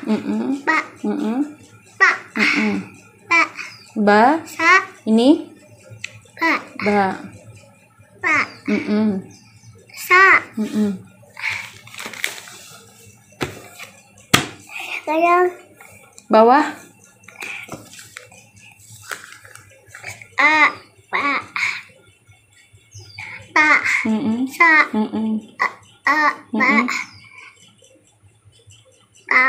Ba. Ba. Ba. Ba. Sa. Ini. Ba. Ba. Ba. Sa. Sayang. Bawah. A. Ba. Ba. Sa. A. Ba. Ba.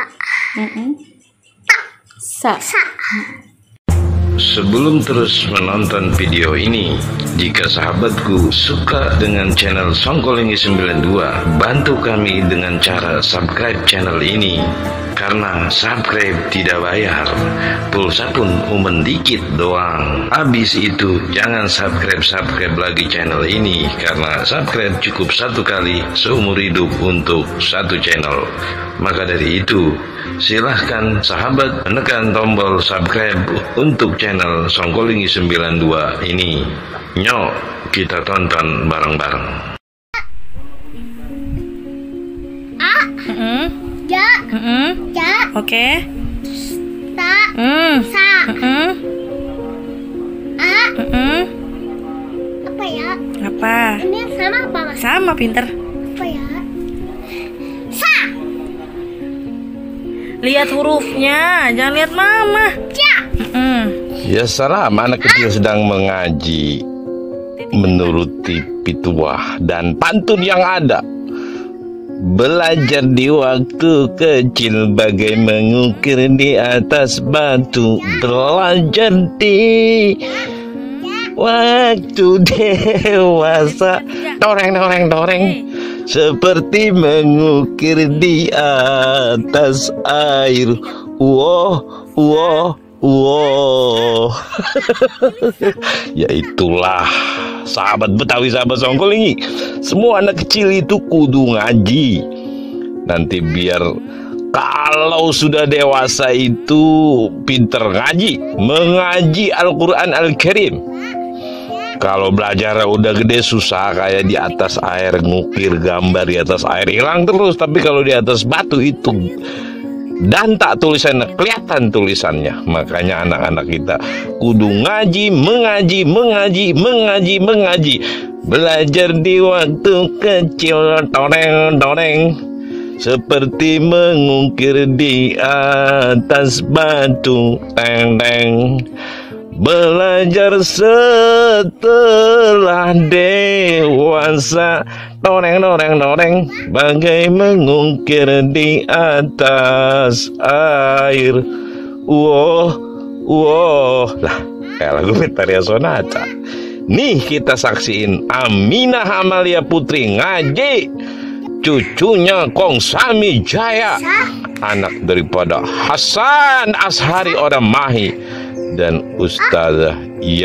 Sa. Sa. Sebelum terus menonton video ini, jika sahabatku suka dengan channel Songkolingi 92, bantu kami dengan cara subscribe channel ini. Karena subscribe tidak bayar, pulsa pun dikit doang. Habis itu jangan subscribe lagi channel ini, karena subscribe cukup satu kali seumur hidup untuk satu channel. Maka dari itu, silahkan sahabat menekan tombol subscribe untuk channel Songkolingi 92 ini. Nyok, kita tonton bareng-bareng. Ja. Ja. Oke. Sa. Sa. A. Apa ya? Apa? Ini yang sama apa mas? Sama, pinter. Apa ya? Sa. Lihat hurufnya, jangan lihat mama. Ja. Ya salam, anak kecil sedang mengaji menuruti pituah dan pantun yang ada. Belajar di waktu kecil bagai mengukir di atas batu. Belajar di waktu dewasa, doreng seperti mengukir di atas air. Wow. Ya itulah sahabat Betawi, sahabat Songkolingi, semua anak kecil itu kudu ngaji. Nanti biar kalau sudah dewasa itu pinter ngaji, mengaji Al-Quran Al-Karim. Kalau belajar udah gede susah, kayak di atas air, ngukir gambar di atas air hilang terus. Tapi kalau di atas batu itu dan tak tulisannya, kelihatan tulisannya. Makanya anak-anak kita kudu ngaji, mengaji. Belajar di waktu kecil, doreng seperti mengukir di atas batu, teng. Belajar setelah dewasa, doreng bagai mengukir di atas air. Lah, kayak lagu Vitaria Sonata. Nih kita saksiin Aminah Amalia Putri ngaji, cucunya Kong Sami Jaya, anak daripada Hasan Ashari orang Mahi dan Ustazah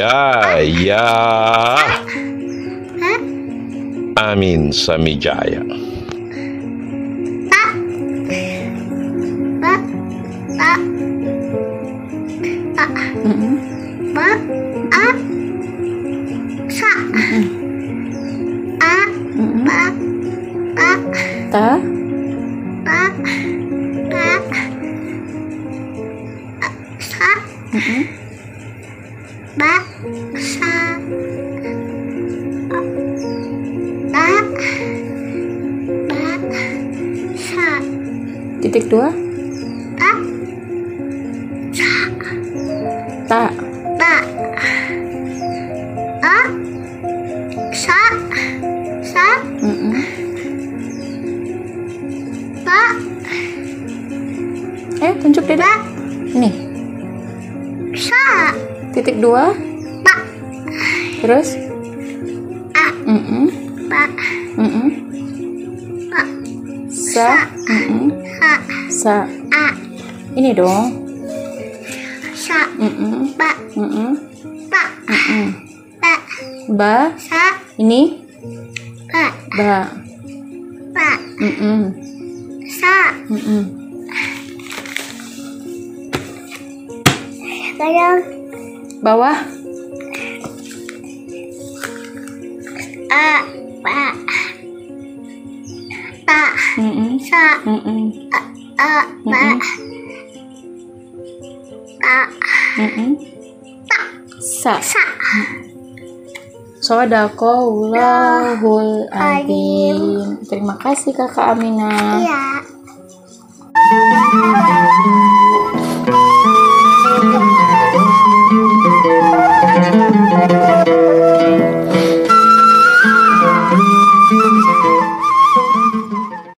Amin Sami Jaya. Sa. A. Ba. Ta. Ba. Sa. Ba. Sa. Ba. Sa. Titik 2. Ta. Sa. Ta. Ba. A. Sa. Sa. Ba. Tunjuk deh. Ini. Sa. Titik 2. Ba. Terus. A. Ba. Ba. Sa. Ha. Sa. A. Ini dong. Sa. Ba. Ba. Ba. Ba. Sa. Ini. Ba. Ba. Ba. Sa. Sayang. Bawah. A. Ba. Ba. Sa. Ba. Ta. Sa. Sa. Shadaqallahul adzim. Terima kasih Kakak Aminah. Ya.